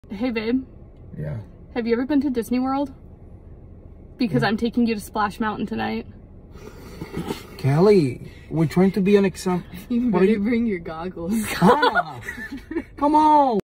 Hey babe. Yeah. Have you ever been to Disney World? Because I'm taking you to Splash Mountain tonight. Kelly, we're trying to be an example. You better bring your goggles. Come on.